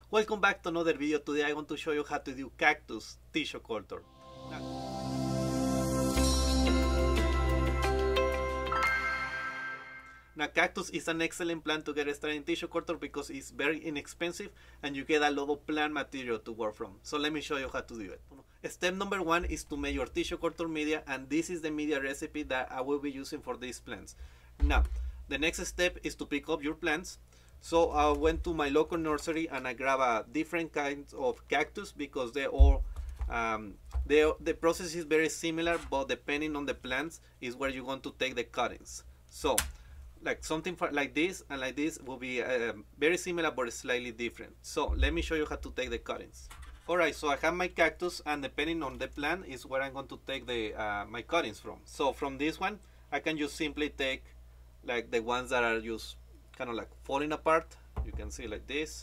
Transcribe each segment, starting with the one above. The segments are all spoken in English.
Welcome back to another video. Today I want to show you how to do cactus tissue culture. Now cactus is an excellent plant to get started in tissue culture because it's very inexpensive and you get a lot of plant material to work from. So let me show you how to do it. Step number one is to make your tissue culture media, and this is the media recipe that I will be using for these plants. Now the next step is to pick up your plants. So I went to my local nursery and I grabbed different kinds of cactus because they all the process is very similar, but depending on the plants is where you're going to take the cuttings. So like something like this and like this will be very similar but slightly different. So let me show you how to take the cuttings. Alright, so I have my cactus, and depending on the plant is where I'm going to take the my cuttings from. So from this one I can just simply take like the ones that are just kind of like falling apart. You can see like this.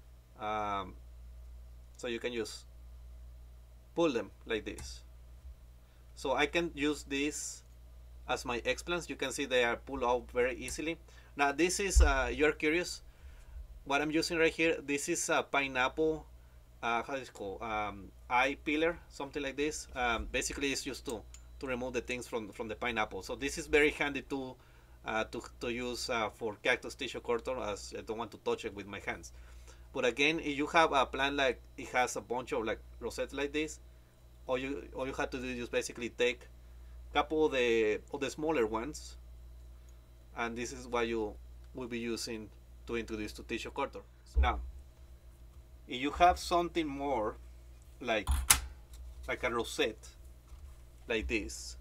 So you can just pull them like this. So I can use this as my explants. You can see they are pulled out very easily. Now this is you're curious what I'm using right here. This is a pineapple how is it called, eye peeler, something like this. Basically it's just to remove the things from the pineapple. So this is very handy to use for cactus tissue culture, as I don't want to touch it with my hands. But again, if you have a plant like it has a bunch of like rosettes like this, all you have to do is just basically take a couple of the smaller ones, and this is what you will be using to introduce to tissue culture. So now, if you have something more like a rosette like this,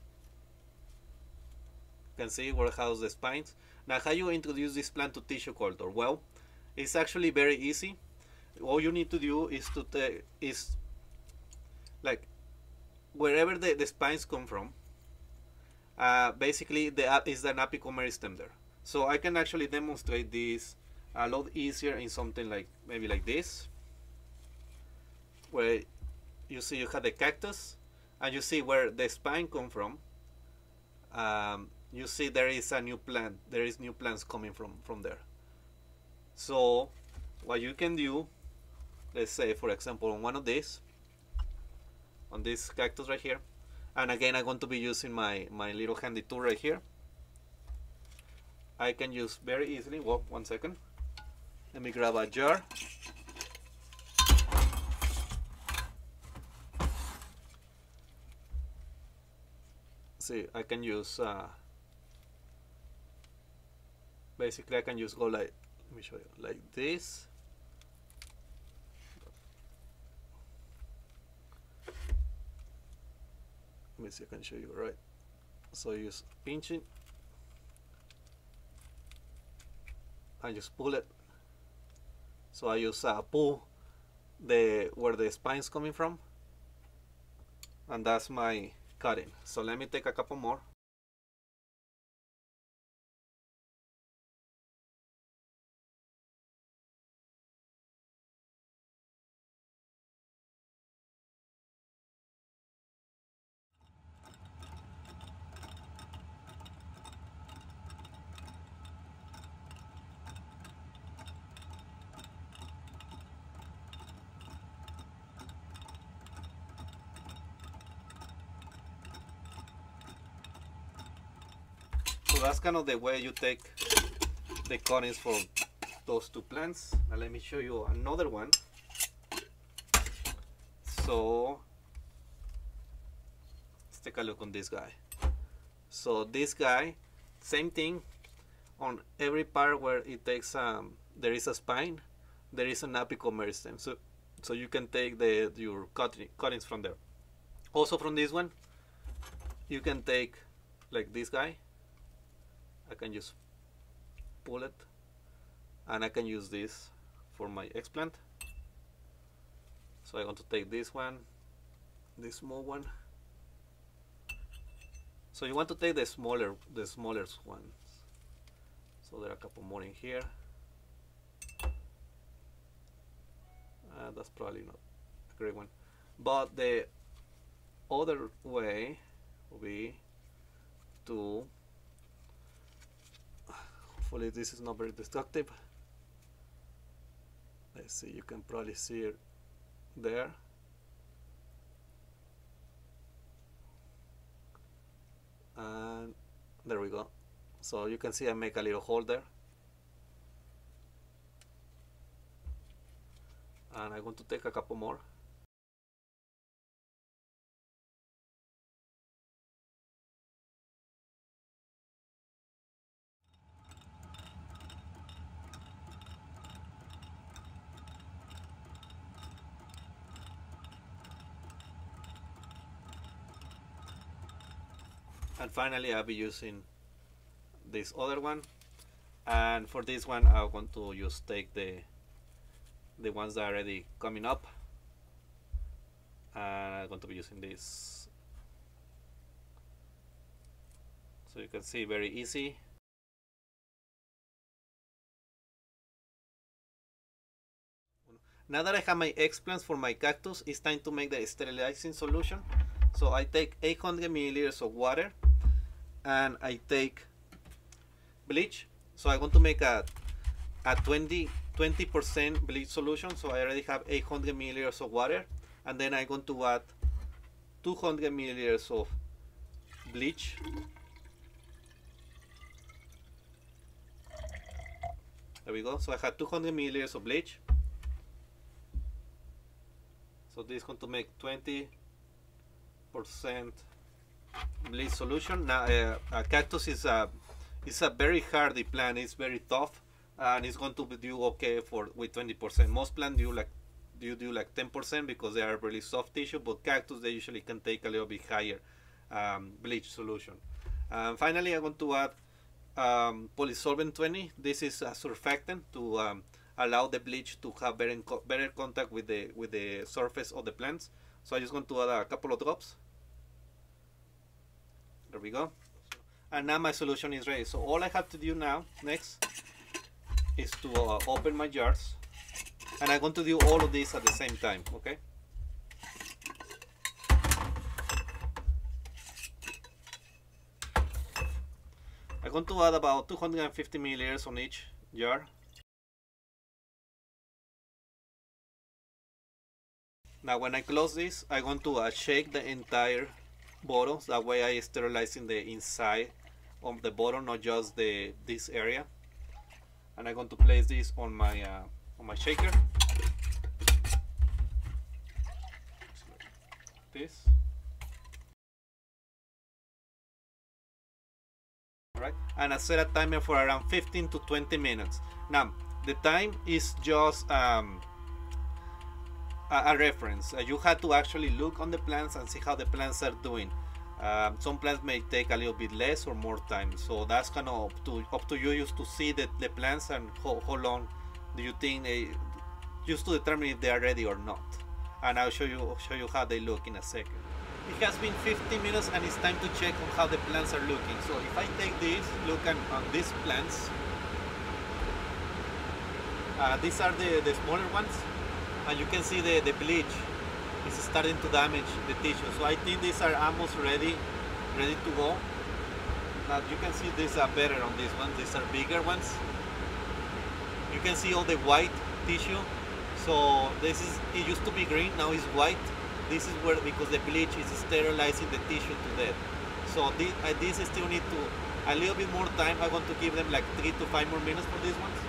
you can see where it has the spines. Now how you introduce this plant to tissue culture? Well, it's actually very easy. All you need to do is to like wherever the spines come from, basically is an apical meristem there. So I can actually demonstrate this a lot easier in something like maybe like this, where you see you have the cactus and you see where the spine come from. You see there is a new plant, there is new plants coming from there. So what you can do, let's say for example on one of these, on this cactus right here, and again I'm going to be using my little handy tool right here. I can use very easily, well, one second, let me grab a jar. See, I can use basically I can just go like, let me show you, like this. Let me see if I can show you right. So use pinching and just pull it. So I use pull where the spine's coming from, and that's my cutting. So let me take a couple more. So that's kind of the way you take the cuttings for those two plants. Now let me show you another one. So let's take a look on this guy. So this guy, same thing. On every part where it takes there is a spine, there is an apical meristem. So you can take your cuttings from there. Also from this one, you can take like this guy. I can just pull it, and I can use this for my explant. So I want to take this one, this small one. So you want to take the smallest ones. So there are a couple more in here. That's probably not a great one, but the other way will be to, hopefully this is not very destructive, Let's see, you can probably see it there. And there we go. So you can see I make a little hole there. And I'm going to take a couple more. And finally I'll be using this other one, and for this one I want to just take the ones that are already coming up, and I'm going to be using this. So you can see, very easy. Now that I have my explants for my cactus, it's time to make the sterilizing solution. So I take 800 milliliters of water, and I take bleach. So I want to make a 20% bleach solution. So I already have 800 milliliters of water, and then I'm going to add 200 milliliters of bleach. There we go. So I have 200 milliliters of bleach. So this is going to make 20% bleach solution. Now a cactus is a very hardy plant. It's very tough, and it's going to do okay with 20%. Most plants do like 10% because they are really soft tissue, but cactus, they usually can take a little bit higher bleach solution. Finally, I'm going to add polysolvent 20. This is a surfactant to allow the bleach to have better contact with the surface of the plants. So I'm just going to add a couple of drops. There we go. And now my solution is ready. So all I have to do now, next, is to open my jars. And I'm going to do all of this at the same time, okay? I'm going to add about 250 milliliters on each jar. Now when I close this, I'm going to shake the entire bottle. That way I sterilizing the inside of the bottle, not just this area. And I'm going to place this on my shaker. This. Alright, and I set a timer for around 15 to 20 minutes. Now the time is just a reference. You have to actually look on the plants and see how the plants are doing. Some plants may take a little bit less or more time, so that's kind of up to you just to see the plants and how long do you think just to determine if they are ready or not. And I'll show you how they look in a second. It has been 15 minutes and it's time to check on how the plants are looking. So if I take this, look on these plants. These are the smaller ones, and you can see the bleach is starting to damage the tissue. So I think these are almost ready to go. Now you can see these are better on these ones. These are bigger ones. You can see all the white tissue. So it used to be green, now it's white. This is where, because the bleach is sterilizing the tissue to death. So this still need a little bit more time. I want to give them like 3 to 5 more minutes for these ones.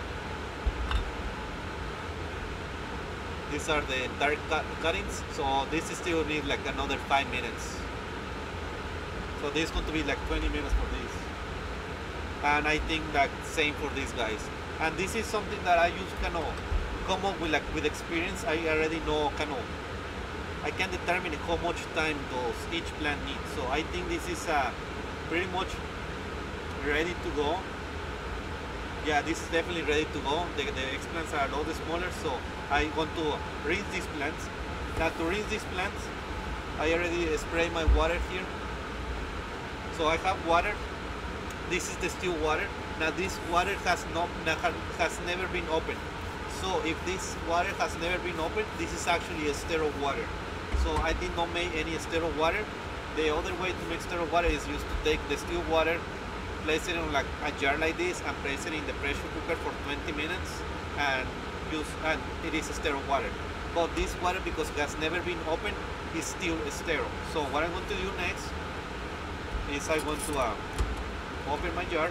These are the dark cuttings, so this still need like another 5 minutes. So this is going to be like 20 minutes for this. And I think that same for these guys. And this is something that I use kind of come up with experience. I already know I can determine how much time each plant needs. So I think this is pretty much ready to go. Yeah, this is definitely ready to go. The explants are a lot smaller, so I want to rinse these plants. Now to rinse these plants, I already spray my water here. So I have water. This is the still water. Now this water has never been opened. So if this water has never been opened, this is actually a sterile water. So I did not make any sterile water. The other way to make sterile water is just to take the still water, place it in like a jar like this, and place it in the pressure cooker for 20 minutes, and use, and it is sterile water. But this water, because it has never been opened, is still sterile. So what I'm going to do next is I'm going to open my jar,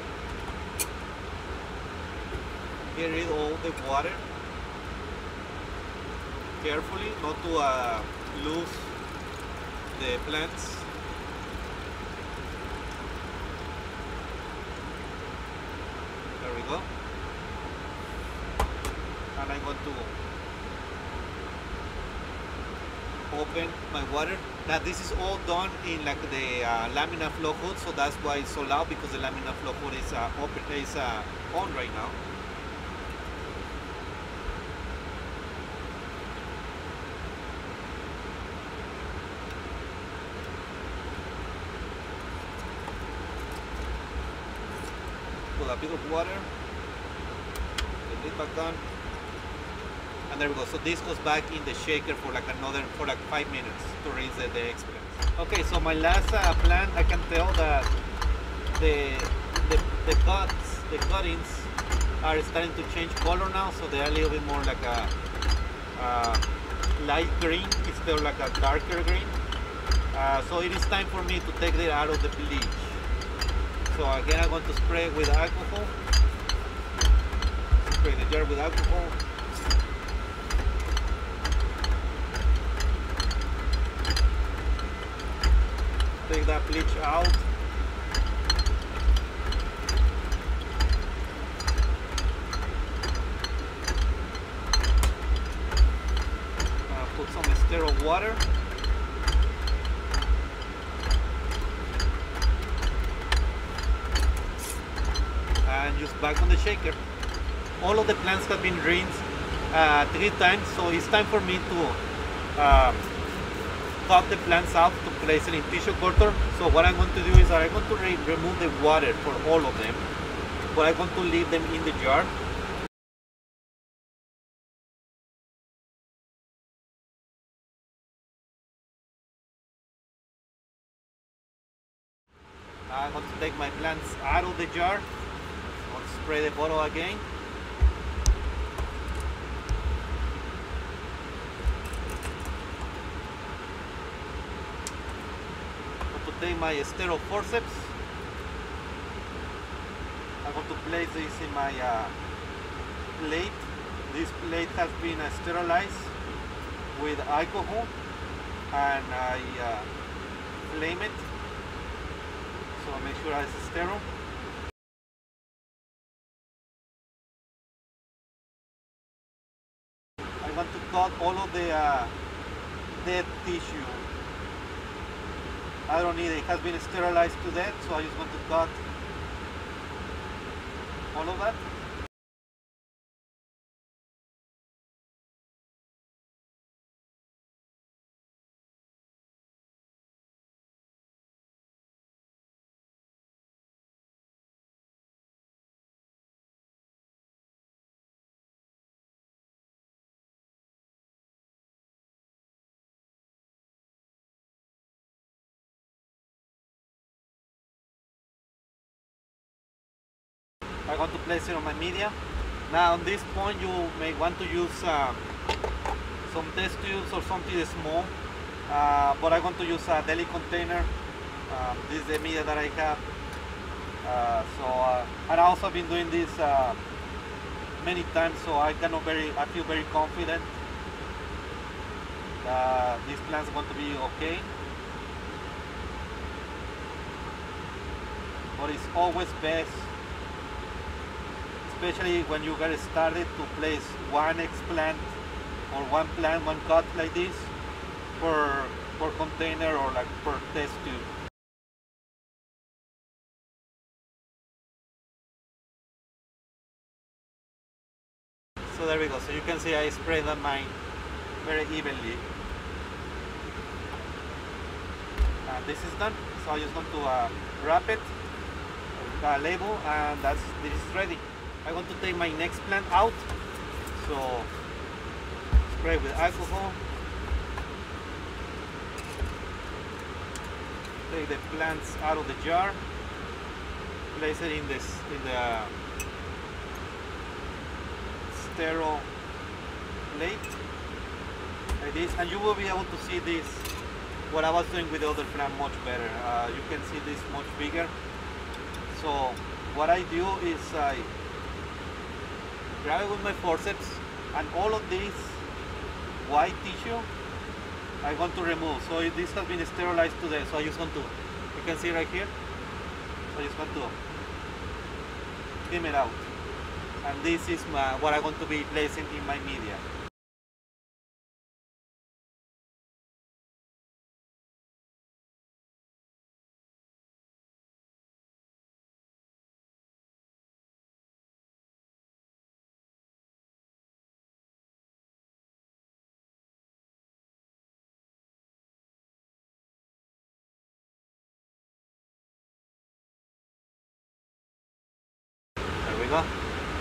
get rid of all the water carefully, not to lose the plants. There we go. And I'm going to open my water. Now this is all done in like the laminar flow hood, so that's why it's so loud, because the laminar flow hood is on right now. Put a bit of water, the lid back on. And there we go. So this goes back in the shaker for like 5 minutes to rinse the explants. Okay, so my last plant, I can tell that the cuttings are starting to change color now, so they are a little bit more like a light green instead of like a darker green. So it is time for me to take it out of the bleach. So again, I'm going to spray with alcohol. Spray the jar with alcohol. Take that bleach out. Put some sterile water. And just back on the shaker. All of the plants have been rinsed 3 times, so it's time for me to cut the plants out to place it in tissue culture. So what I'm going to do is that I'm going to remove the water for all of them, but I'm going to leave them in the jar. I'm going to take my plants out of the jar. I'm going to spray the bottle again. Take my sterile forceps. I'm going to place this in my plate. This plate has been sterilized with alcohol, and I flame it, so make sure it's sterile. I want to cut all of the dead tissue. I don't need it. It has been sterilized to death, so I just want to cut all of that. I'm going to place it on my media. Now at this point you may want to use some test tubes or something small, but I'm going to use a deli container. This is the media that I have. And I also have been doing this many times, so I feel very confident that this plant is going to be okay. But it's always best, especially when you get started, to place one explant or one plant, one cut like this per container or like per test tube. So there we go. So you can see I sprayed that mine very evenly. And this is done. So I'm just going to wrap it, label, and this is ready. I'm going to take my next plant out. So spray with alcohol. Take the plants out of the jar. Place it in the sterile plate like this, and you will be able to see this, what I was doing with the other plant, much better. You can see this much bigger. So what I do is I grab it with my forceps, and all of this white tissue I want to remove. So this has been sterilized today, so I just want to, you can see right here, so I just want to trim it out. And this is what I'm going to be placing in my media. There we go.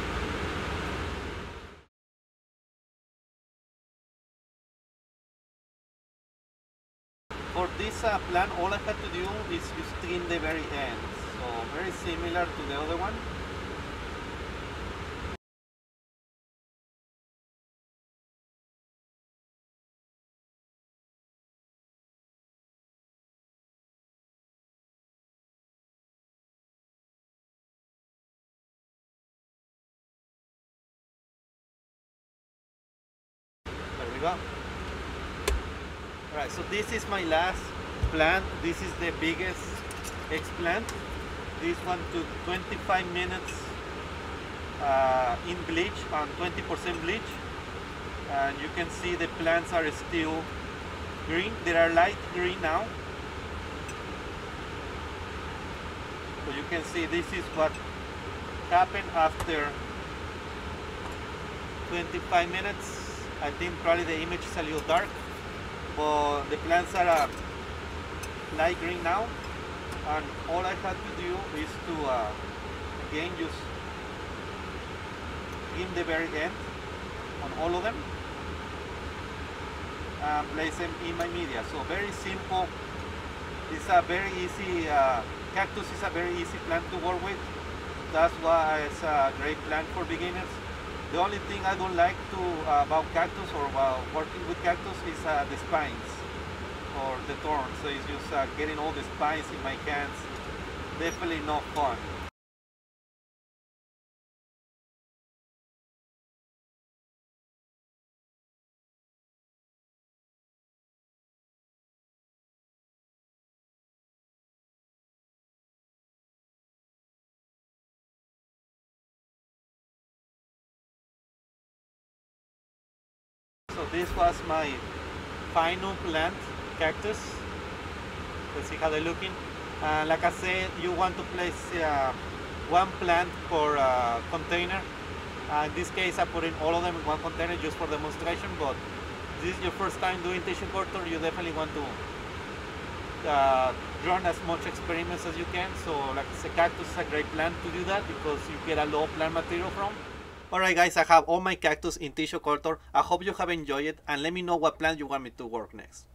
For this plant, all I had to do is just trim the very end. So very similar to the other one. There we go. Alright, so this is my last plant. This is the biggest explant. This one took 25 minutes in bleach, on 20% bleach. And you can see the plants are still green. They are light green now. So you can see this is what happened after 25 minutes. I think probably the image is a little dark, but the plants are light green now, and all I had to do is to again just trim the very end on all of them and place them in my media. So very simple. It's a very easy cactus is a very easy plant to work with. That's why it's a great plant for beginners. The only thing I don't like about cactus, or while working with cactus, is the spines or the thorns. So it's just getting all the spines in my hands. Definitely not fun. So this was my final plant, cactus. Let's see how they're looking. Like I said, you want to place one plant per container. In this case, I put in all of them in one container just for demonstration, but if this is your first time doing tissue culture, you definitely want to run as much experiments as you can. So like I said, cactus is a great plant to do that because you get a low plant material from. Alright guys, I have all my cactus in tissue culture. I hope you have enjoyed it, and let me know what plant you want me to work next.